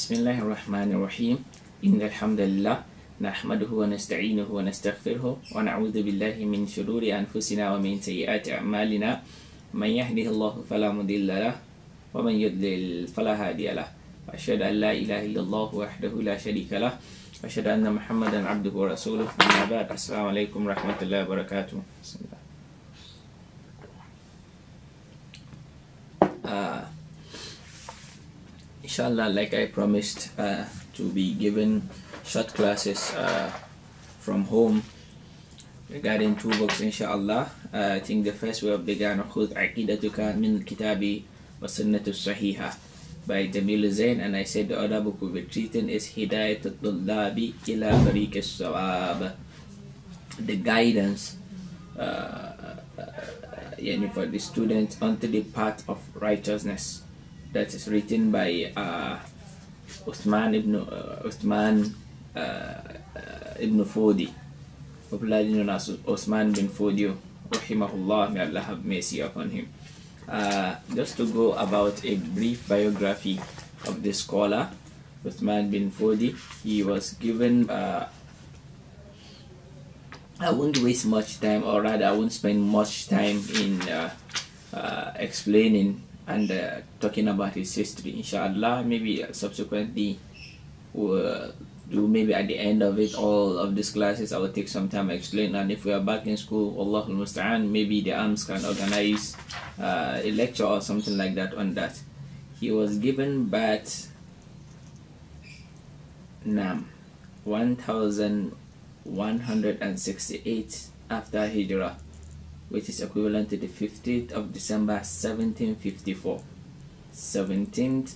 بسم الله الرحمن الرحيم إن الحمد لله نحمده ونستعينه ونستغفره ونعوذ بالله من شرور أنفسنا ومن سيئات أعمالنا من يهده الله فلا مضل له ومن يضلل فلا هادي له وأشهد أن لا إله إلا الله وحده لا شريك له وأشهد أن محمدا عبده ورسوله أما بعد السلام عليكم ورحمة الله وبركاته. بسم الله. Inshallah, like I promised to be given short classes from home regarding two books, inshallah. I think the first we have begun خذ عقيدتك من الكتاب والسنة الصحيحة by Jamil Zain, and I said the other book we'll be treating is Hidayat al-Tullabi ila Tariq al-Sawab, the guidance for the students onto the path of righteousness. That is written by Uthman ibn Fodi, popularly known as Uthman bin Fodio, rahimahullah, may Allah have mercy upon him. Just to go about a brief biography of the scholar Uthman bin Fodi, he was given I won't waste much time, or rather I won't spend much time in explaining and talking about his history. Inshallah, maybe subsequently we'll do, maybe at the end of it, all of these classes I will take some time to explain, and if we are back in school, Allahul Musta'an, maybe the AMS can organize a lecture or something like that on that. He was given birth 1168 after Hijrah, which is equivalent to the 15th of December 1754. 15th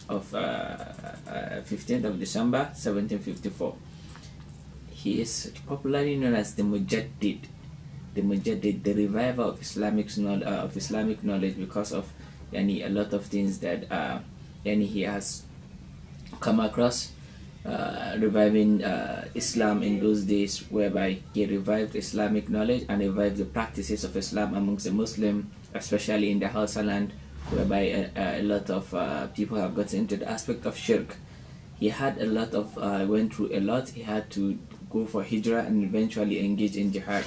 of December 1754. He is popularly known as the Mujaddid, the reviver of Islamic knowledge, because of a lot of things that he has come across reviving Islam in those days, whereby he revived Islamic knowledge and revived the practices of Islam amongst the Muslims, especially in the Hausa land, whereby a lot of people have gotten into the aspect of shirk. He had a lot of went through a lot. He had to go for hijrah and eventually engage in jihad.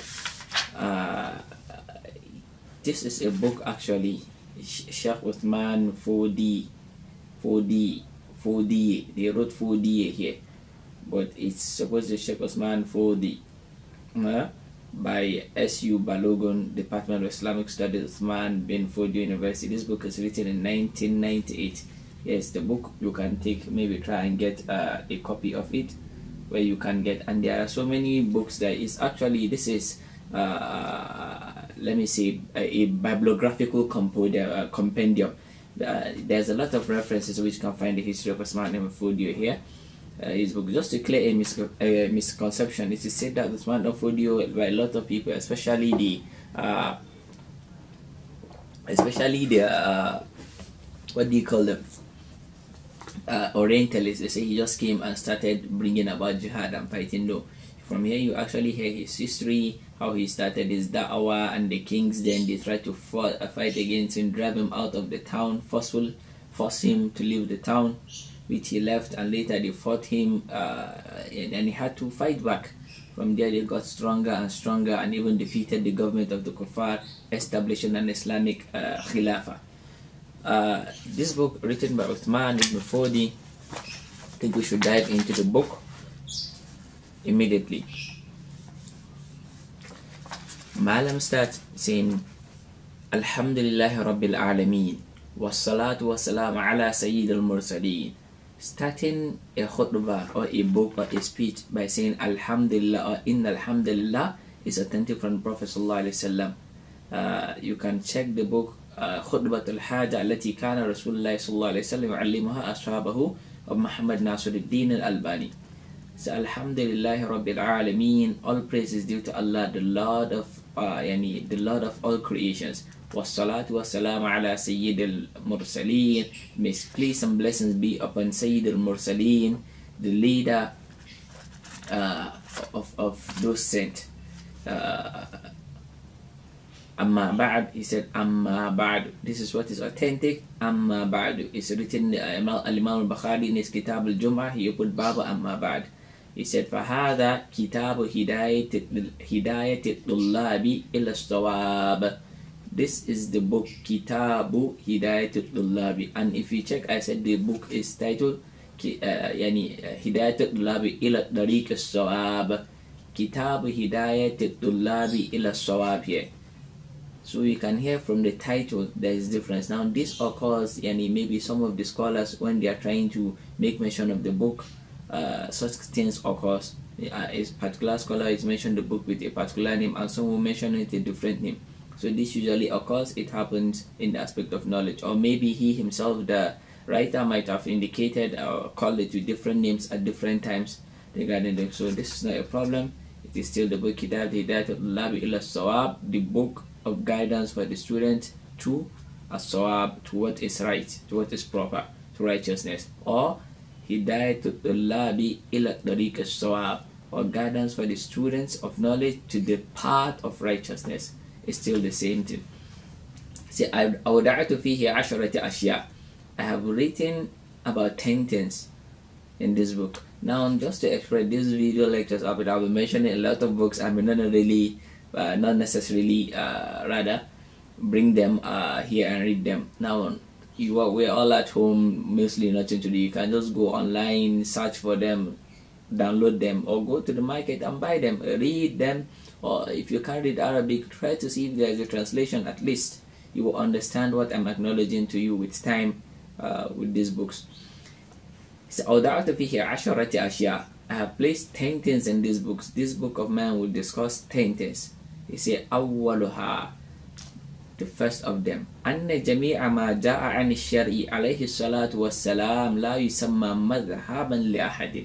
This is a book, actually. Sheikh Uthman Fodi, they wrote Fodi here, but it's supposed to Sheikh Uthman Fodi by S.U. Balogun, Department of Islamic Studies, Uthman bin Fodi University. This book is written in 1998. Yes, the book you can take, maybe try and get a copy of it, where you can get, and there are so many books that is actually, this is let me say a bibliographical compendium. There's a lot of references which you can find the history of Uthman ibn Fodio here. His book, just to clear a misconception, it is said that Uthman ibn Fodio, by a lot of people, especially the what do you call them, Orientalists, they say he just came and started bringing about jihad and fighting. No, from here you actually hear his history, how he started his da'wah, and the kings then they tried to fight against him, drive him out of the town, force him to leave the town, which he left, and later they fought him and he had to fight back. From there they got stronger and stronger, and even defeated the government of the Kuffar, establishing an Islamic Khilafah. This book, written by Uthman ibn Fodi, I think we should dive into the book immediately. Malam starts saying, Alhamdulillahi Rabbil Alameen, wassalatu wassalamu ala Sayyid al-Mursaleen. Starting a khutbah or a book or a speech by saying Alhamdulillah or Inna Alhamdulillah is authentic from Prophet Sallallahu Alaihi Wasallam. You can check the book خطبة الحاجة التي كان رسول الله صلى الله عليه وسلم يعلمها أصحابه of Muhammad Nasiruddin al-Albani. So Alhamdulillah Rabbil Alameen, all praise is due to Allah, the Lord of the Lord of all creations. Wassalatu wassalamu ala Sayyid al-Mursaleen, may peace and blessings be upon Sayyid al-Mursaleen, the leader of those sent. Amma Ba'd, he said Amma Ba'd. This is what is authentic. Amma Ba'd is written Al-Imam al-Bukhari in his Kitab al-Jum'ah. He put Baba Amma Ba'd. He said فهذا كتاب هداية الطلاب إلى الصواب. This is the book Kitabu Hidayatul Tullabi, and if you check, I said the book is titled Hidayatul Tullabi ila Tariq as-Sawab. Kitabu Hidayatul Tullabi ila Sawab here. So you can hear from the title there is difference. Now this occurs, maybe some of the scholars, when they are trying to make mention of the book, such things occurs. A particular scholar is mentioned the book with a particular name, and some will mention it a different name. So this usually occurs. It happens in the aspect of knowledge, or maybe he himself, the writer, might have indicated or called it with different names at different times regarding them. So this is not a problem. It is still the book Kitab Hidayatul Tullabi ila Sawab, the book of guidance for the student to as-sawab, to what is right, to what is proper, to righteousness, or Hidayatul Tullabi ila Tariq as-Sawab, or guidance for the students of knowledge to the path of righteousness. It's still the same thing. See, أودعت فيه عشرة أشياء. I have written about 10 things in this book. Now, just to express these video lectures, I'll be mentioning a lot of books. I may not really, not necessarily, rather bring them here and read them. Now, we're all at home, mostly nothing to do. You can just go online, search for them, download them, or go to the market and buy them, read them. Or if you can't read Arabic, try to see if there is a translation. At least you will understand what I'm acknowledging to you with time, with these books. So, أودعت فيه عشرة أشياء. I have placed 10 things in these books. This book of mine will discuss 10 things. He said أولها, the first of them, أن جميع ما جاء عن الشرع عليه الصلاة والسلام لا يسمى مذهبا لأحد.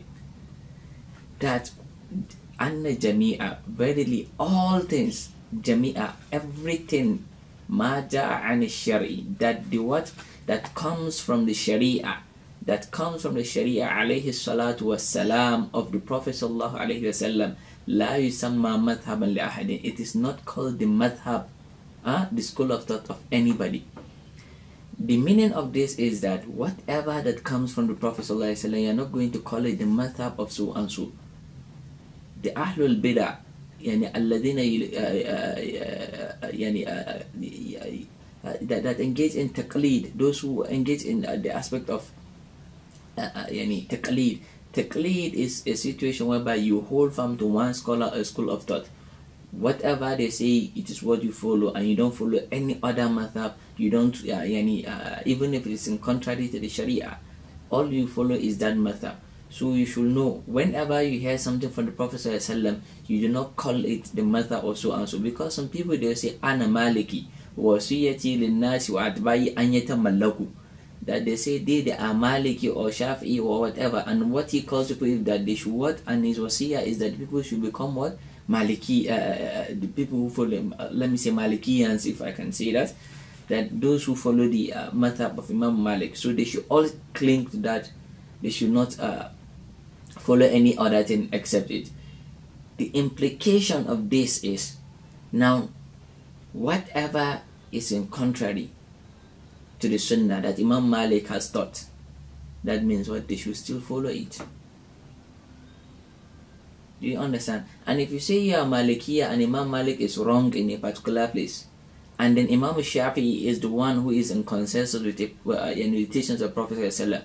That Anna Jami'a, verily all things, Jami'a, everything, ma ja'a an shari, that the what, that comes from the Sharia, that comes from the Sharia alayhi salatu wassalam of the Prophet sallallahu alayhi wasallam, la yusamma madhaban li ahadin. It is not called the madhab, the school of thought of anybody. The meaning of this is that whatever that comes from the Prophet sallallahu alayhi wasallam, you are not going to call it the madhab of so and so. The Ahlul Bid'ah, الذين that engage in taqleed, those who engage in the aspect of taqleed. Taqleed is a situation whereby you hold firm to one scholar or school of thought. Whatever they say, it is what you follow, and you don't follow any other madhab. You don't even if it is in contrary to the Sharia, all you follow is that madhab. So you should know, whenever you hear something from the Prophet ﷺ, you do not call it the madhab or so and so, because some people, they say ana maliki wasiyati linnasi wa atba'i an yatamallaku, that they say they are maliki or shafi'i or whatever, and what he calls people is that they should what, and his wasiyah is that people should become what, maliki, the people who follow, let me say malikiyans, if I can say that those who follow the madhab of Imam Malik. So they should all cling to that. They should not follow any other thing except it. The implication of this is, now whatever is in contrary to the sunnah that Imam Malik has taught, that means what, they should still follow it. Do you understand? And if you say you are Malikiya and Imam Malik is wrong in a particular place, and then Imam Shafi'i is the one who is in consensus with the teachings of Prophet ﷺ,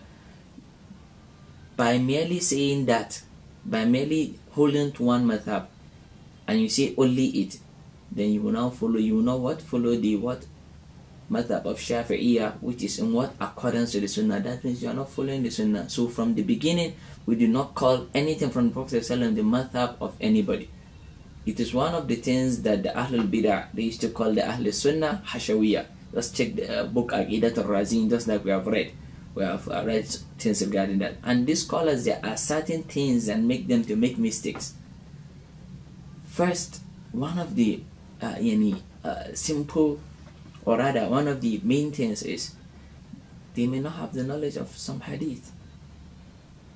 by merely saying that, by merely holding to one madhab, and you say only it, then you will now follow, you will know what, follow the what, madhab of Shafi'iyah, which is in what, accordance to the sunnah. That means you are not following the sunnah. So from the beginning, we do not call anything from the Prophet ﷺ the madhab of anybody. It is one of the things that the Ahlul Bid'ah, they used to call the Ahlul Sunnah Hashawiyah. Let's check the book Aqidat al-Razin, just like we have read. We have read things regarding that. And these scholars, there are certain things that make them to make mistakes. First, one of the simple, or rather one of the main things is they may not have the knowledge of some hadith.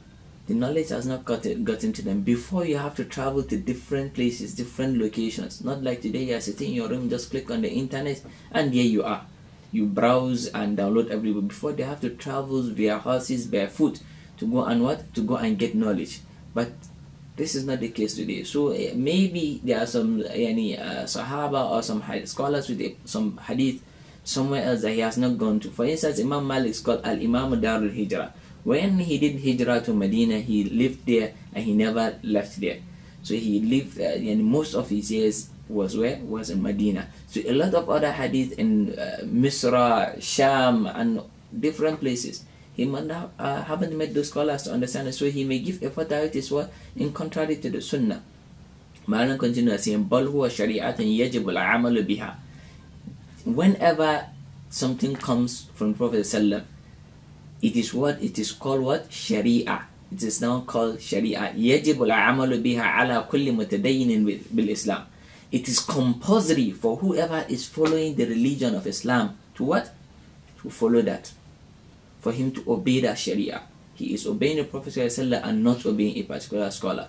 The knowledge has not gotten to them. Before, you have to travel to different places, different locations. Not like today, you are sitting in your room, just click on the internet, and here you are. You browse and download everywhere. Before, they have to travel via horses, barefoot, to go and what? To go and get knowledge. But this is not the case today. So maybe there are some Sahaba or some scholars with some hadith somewhere else that he has not gone to. For instance, Imam Malik is called Al-Imam Darul Hijrah. When he did Hijrah to Medina, he lived there and he never left there. So he lived, and most of his years was where? Was in Medina. So a lot of other hadith in Misra, Sham, and different places, he might not, haven't met those scholars to understand it. So he may give a fatwa is what? In contrary to the Sunnah. Malan continues saying, بَلْ هُوَ شَرِيعَةٌ يَجِبُ الْعَمَلُ بِهَا. Whenever something comes from Prophet ﷺ, it is what? It is called what? Sharia. It is now called Sharia. يَجِبُ الْعَمَلُ بِهَا عَلَى كُلِّ مُتَدَيِّنٍ بِالْإِسْلَامِ. It is compulsory for whoever is following the religion of Islam to what? To follow that. For him to obey that Sharia. He is obeying the Prophet ﷺ and not obeying a particular scholar.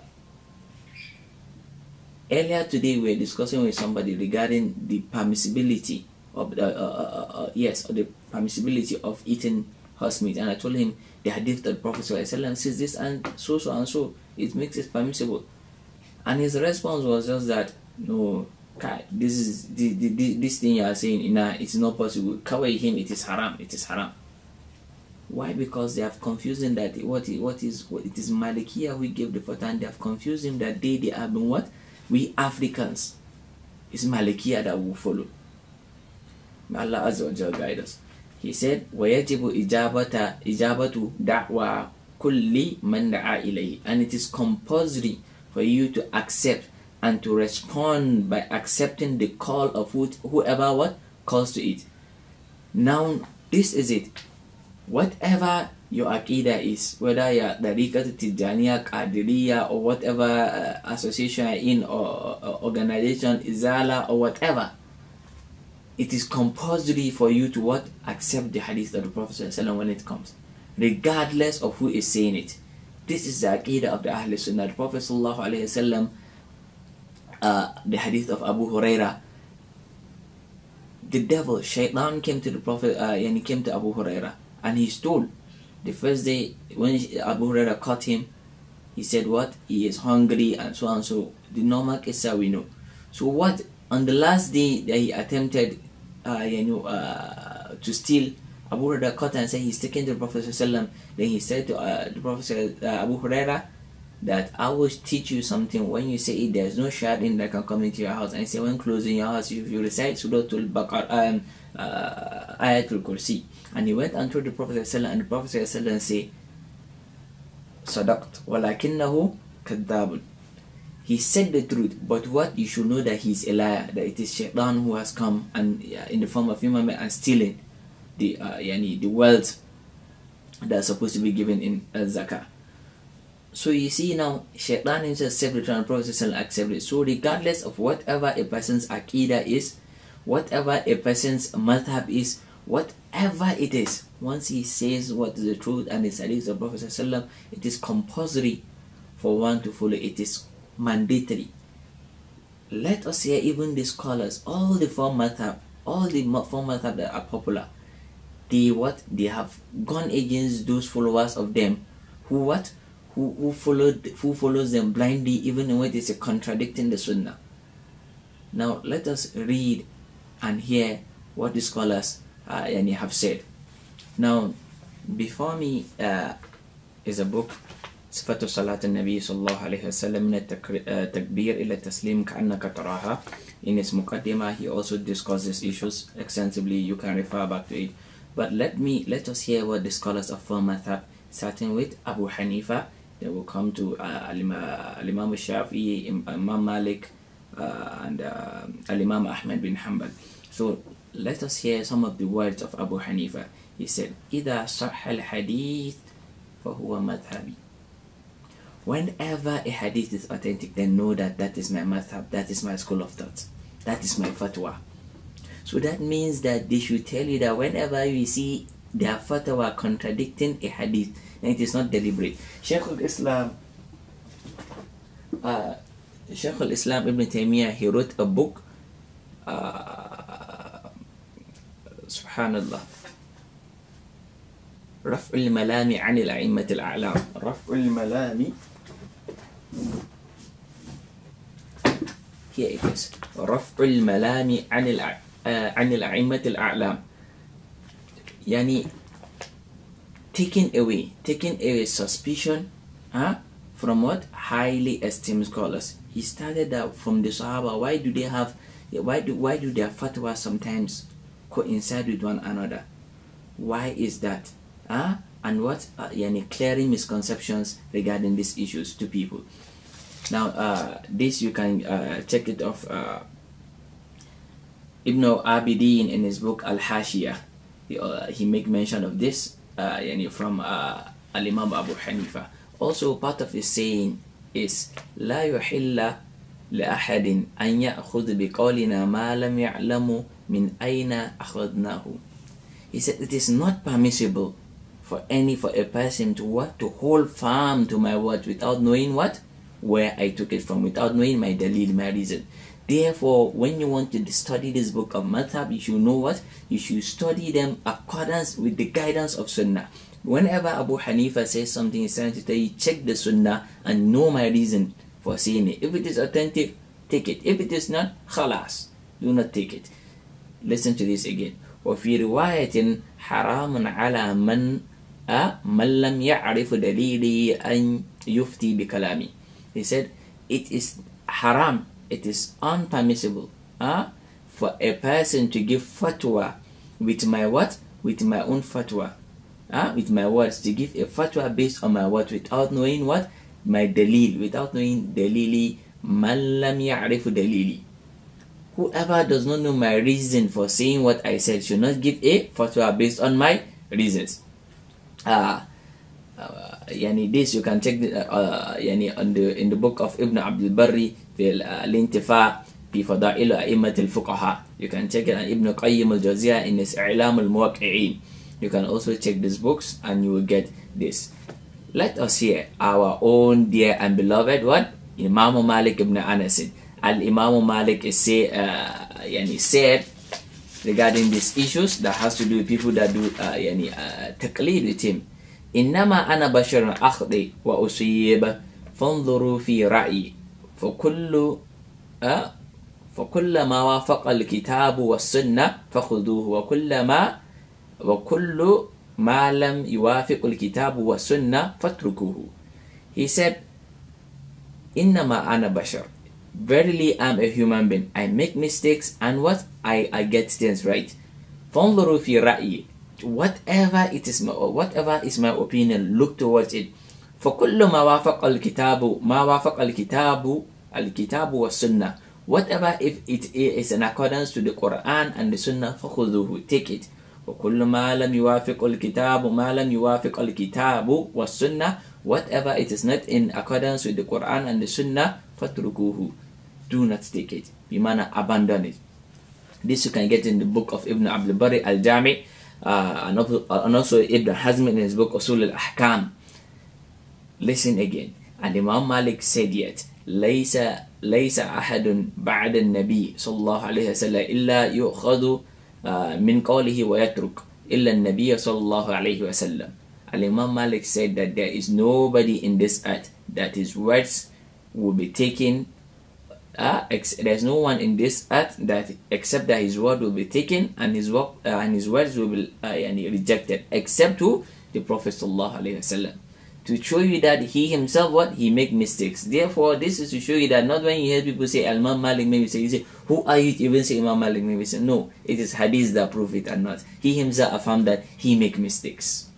Earlier today we were discussing with somebody regarding the permissibility of the permissibility of eating horse meat, and I told him the hadith that the Prophet ﷺ says this and so, it makes it permissible. And his response was just that, no, this is this thing you are saying, it's not possible. Cover him, it is haram, it is haram. Why? Because they have confused him that it is Malikiya who gave the fatwa, and they have confused him that they have been what? We Africans. It's Malikiya that will follow. May Allah Azza wa Jalla guide us. He said, وَيَجِبُ إِجَابَةُ دَعْوَى كُلِّ مَنْ دَعَى إِلَيْهِ. And it is compulsory for you to accept and to respond by accepting the call of whoever what? Calls to it. Now, this is it. Whatever your Aqidah is, whether you're Tariqat Tijaniya, Qadiriyya, or whatever association you're in, or organization, Izala, or whatever, it is compulsory for you to what? Accept the hadith of the Prophet ﷺ when it comes, regardless of who is saying it. This is the Aqidah of the Ahl Sunnah. The Prophet ﷺ, the hadith of Abu Huraira, the devil, Shaitan, came to the Prophet, and he came to Abu Huraira, and he stole. The first day when Abu Huraira caught him, he said what? He is hungry and so on. So the normal qissa we know. So what? On the last day that he attempted to steal, Abu Huraira caught and said he's taken to the Prophet ﷺ. Then he said to the Prophet Abu Huraira that I will teach you something. When you say it, there's no shayateen that can come into your house. And he said when closing your house, if you recite Suratul Baqarah, Ayatul Kursi. And he went and told the Prophet ﷺ, and the Prophet ﷺ said, Sadaqt, walakinnahu kadhabun. He said the truth, but what? You should know that he's a liar, that it is Shaitan who has come and in the form of human being and stealing the wealth that's supposed to be given in zakah. So you see now, Shaitan himself said the truth and the Prophet ﷺ accepted it. So regardless of whatever a person's Aqidah is, whatever a person's madhab is, whatever it is, once he says what is the truth and it's hadith of the Prophet ﷺ, it is compulsory for one to follow. It is mandatory. Let us hear even the scholars, all the four madhab that are popular, they have gone against those followers of them who follows them blindly, even when it is contradicting the Sunnah. Now let us read and hear what the scholars have said. Now before me is a book, صفة صلاة النبي صلى الله عليه وسلم من التكبير إلى التسليم كأنك تراها. In his muqaddimah he also discusses issues extensively. You can refer back to it, but let us hear what the scholars of four madhab, starting with Abu Hanifa, then we'll come to Al-Imam Shafi'i, Imam Malik, and Al-Imam Ahmad bin Hanbal. So let us hear some of the words of Abu Hanifa. He said, إِذَا صَحَّ الْحَدِيث فَهُوَ مَذْهَبِي. Whenever a hadith is authentic, then know that is my madhab, that is my school of thought, that is my fatwa. So that means that they should tell you that whenever you see their fatwa contradicting a hadith, and it is not deliberate. Shaykh al-Islam Ibn Taymiyyah, he wrote a book, subhanallah, رفع الملام عن الأئمة الأعلام. رفع الملام, here it is, رفع الملام عن الأئمة الأعلام, يعني taking away suspicion from what? Highly esteemed scholars. He started out from the Sahaba. Why do their fatwa sometimes coincide with one another? Why is that? And what? Clearing misconceptions regarding these issues to people. Now, this you can check it off. Ibn Abidin in his book Al-Hashiyah, he make mention of this from Al-Imam Abu Hanifa. Also, part of his saying is لا يحل لأحد أن يأخذ بقولنا ما لم يعلم من أين أخذناه. He said it is not permissible for a person to hold firm to my words without knowing where I took it from, without knowing my dalil, my reason. Therefore, when you want to study this book of madhab, you should know you should study them accordance with the guidance of sunnah. Whenever Abu Hanifa says something, he's trying to tell you, check the sunnah and know my reason for saying it. If it is authentic, take it. If it is not, khalas, do not take it. Listen to this again. وفي رواية حرام على من لم يعرف دليلي أن يفتي بكلامي. He said it is haram, it is unpermissible for a person to give fatwa with my with my own fatwa, with my words, to give a fatwa based on my words without knowing my dalil, without knowing dalili. Man lam ya'rifu dalili. Whoever does not know my reason for saying what I said should not give a fatwa based on my reasons. This you can check in the book of Ibn Abdul Barri في الانتفاع في فضائل أئمة الفقهاء. You can check it on Ibn Qayyim al-Jawziyah in his إعلام الموقعين. You can also check these books and you will get this. Let us hear our own dear and beloved Imam Malik ibn Anas. Al-Imam Malik is said regarding these issues that has to do with people that do taqleed with him. إنما أنا بشر أخطئ وأصيب فانظروا في رأيي فكل ما وافق الكتاب والسنة فخذوه وكل ما لم يوافق الكتاب والسنة فاتركوه. He said, إنما أنا بشر. Verily, I am a human being. I make mistakes and I get things right. فانظروا في رأيي. Whatever is my opinion, look towards it. فكل ما وافق الكتاب والسنة. Whatever, if it is in accordance to the Quran and the Sunnah, فخذوه, take it. وكل ما لم يوافق الكتاب والسنة. Whatever it is not in accordance with the Quran and the Sunnah, فاتركوه, do not take it. بمعنى abandon it. This you can get in the book of Ibn Abdul Barri al-Jami', and also Ibn Hazm in his book Usul al-Ahkam. Listen again. And Imam Malik said yet, ليس أحد بعد النبي صلى الله عليه وسلم إلا يؤخذ من قوله ويترك إلا النبي صلى الله عليه وسلم. And Imam Malik said that there is nobody in this earth that his words will be taken. There's no one in this earth that except that his word will be taken and his words will be rejected, except to the Prophet sallallahu alaihi wasallam. To show you that he himself he make mistakes. Therefore, this is to show you that not when you hear people say Imam Malik maybe say, you say, who are you to even say Imam Malik maybe say? No, it is hadith that prove it and not. He himself affirmed that he make mistakes.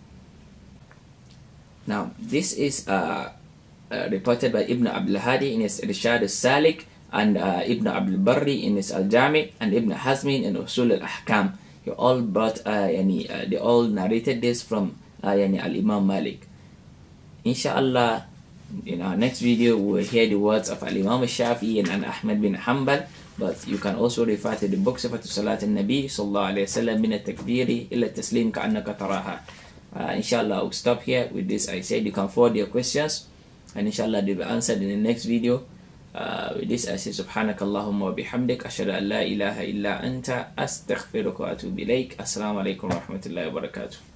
Now, this is reported by Ibn Abdul Hadi in his Irshad al-Salik, and Ibn Abdul Barri in his Al-Jami', and Ibn Hazmin in Usul al-Ahkam. They all brought they all narrated this from Al-Imam Malik. Inshallah, in our next video we will hear the words of Al-Imam Shafi'i and Ahmad bin Hanbal But you can also refer to the book Sifatu Salat al-Nabi sallallahu alayhi wa sallam min al-takbiri ila taslim ka'annaka taraha. Inshallah, I'll stop here with this. I said you can forward your questions, and inshallah they'll be answered in the next video. With this I say subhanakallahumma wa bihamdik ashhadu an la ilaha illa anta astaghfiruka wa atubu ilaik. Assalamu alaikum wa rahmatullahi wa barakatuh.